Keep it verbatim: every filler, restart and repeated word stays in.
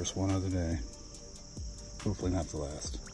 First one of the day. Hopefully not the last.